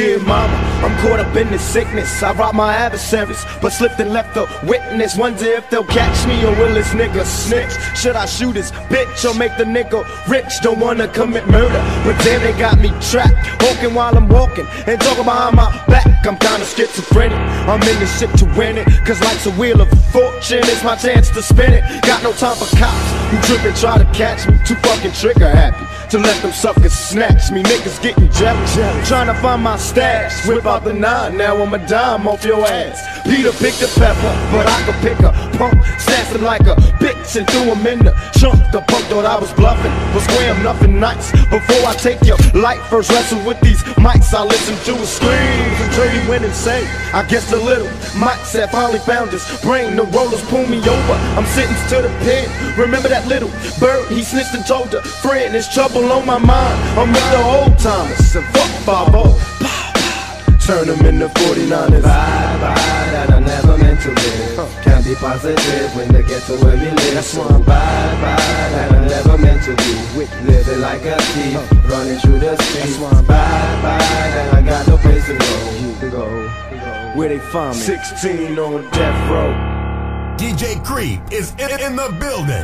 Dear mama, I'm caught up in this sickness. I robbed my adversaries, but slipped and left a witness. Wonder if they'll catch me or will this nigga snitch? Should I shoot his bitch or make the nigga rich? Don't wanna commit murder, but then they got me trapped, walking while I'm walking and talking behind my back. I'm kinda schizophrenic. I'm in this shit to win it, cause life's a wheel of fortune. It's my chance to spin it. Got no time for cops who trip and try to catch me. Too fucking trigger happy to let them suckers snatch me. Niggas getting jealous, trying to find my stash. Whip out the 9, now I'm a dime off your ass. Peter picked the pepper, but I could pick a pump. Snatched him like a bitch and threw him in the trunk. The punk thought I was bluffing, but scram nothing nice. Before I take your life, first wrestle with these mics. I listen to his screams until he went insane. I guess the little mics had finally found his brain. The rollers pull me over, I'm sentenced to the pen. Remember that little bird, he snitched and told a friend. There's trouble on my mind, I'm with the old timers. And fuck 5-0, turn them into 49ers. Bye-bye, that I never meant to live. Can't be positive when they get to where we live. That's why I'm bye-bye, that I never meant to be. Living like a thief, running through the streets. Bye-bye, that I got no place to go. Where they find me? 16 on death row. DJ Creep is in the building.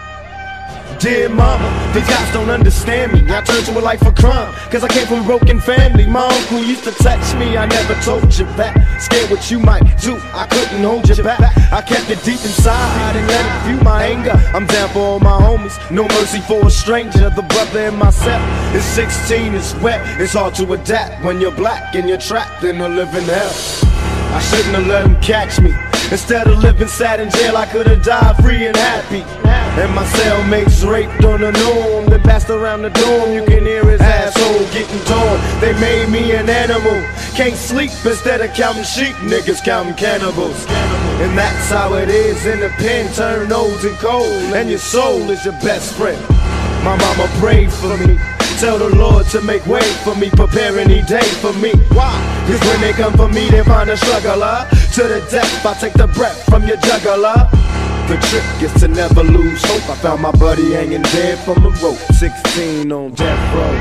Dear mama, the cops don't understand me. I turned to a life of crime, cause I came from a broken family. My uncle used to touch me, I never told you that. Scared what you might do, I couldn't hold you back. I kept it deep inside and let it fuel my anger. I'm down for all my homies, no mercy for a stranger. The brother in myself is 16, it's wet. It's hard to adapt when you're black and you're trapped in a living hell. I shouldn't have let him catch me. Instead of living sad in jail, I could've died free and happy. And my cellmates raped on the norm. They passed around the dorm, you can hear his asshole getting torn. They made me an animal, can't sleep instead of counting sheep. Niggas counting cannibals. And that's how it is in the pen, turn old and cold. And your soul is your best friend. My mama prayed for me, tell the Lord to make way for me, prepare any day for me. Why? Cause when they come for me, they find a struggler. To the death, I take the breath from your juggler. The trick is to never lose hope. I found my buddy hanging dead from a rope. 16 on death row.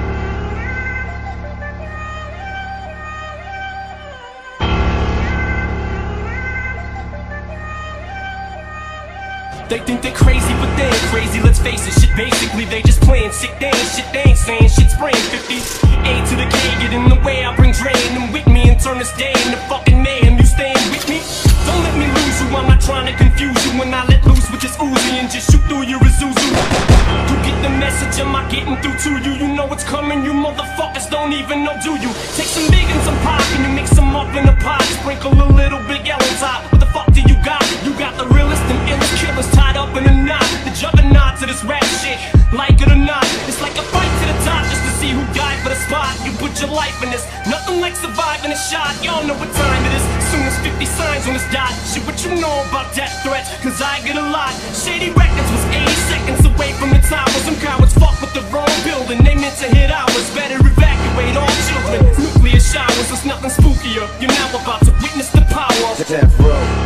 They think they're crazy, but they ain't crazy, let's face it. Shit, basically, they just playing sick. They ain't shit, they ain't saying shit. Spraying 50 A to the K, get in the way. I bring Dre and them with me and turn this day into fucking mayhem. You staying with me? Don't let me lose you, I'm not trying to confuse you. When I let loose with this Uzi and just shoot through your Isuzu. You get the message, am I getting through to you? You know it's coming, you motherfuckers don't even know, do you? Take some big and some pop and you mix them up in a pot. Sprinkle a little Big L on top. What the fuck do you got? You got the realest and illest killers tied up in a knot. The juggernaut to this rap shit, like it or not. It's like a fight to the top just to see who died for the spot. You put your life in this, nothing like surviving a shot. Y'all know what time it is, soon as 50 signs on this dot. Shit, what you know about death threats, cause I get a lot. Shady Records was 80 seconds away from the towers. Some cowards fuck with the wrong building, they meant to hit ours. Better evacuate all children, nuclear showers. There's nothing spookier, you're now about to witness the power. Death row.